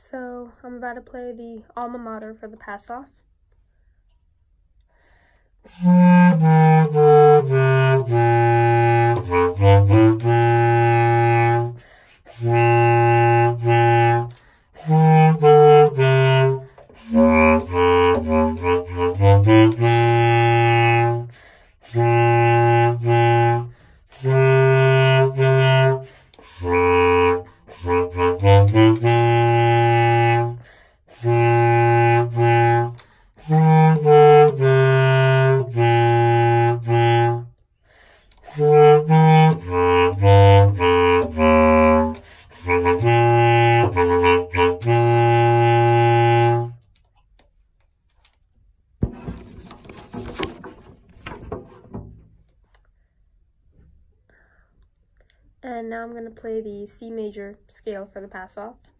So I'm about to play the Alma Mater for the pass off. And now I'm going to play the C major scale for the pass off.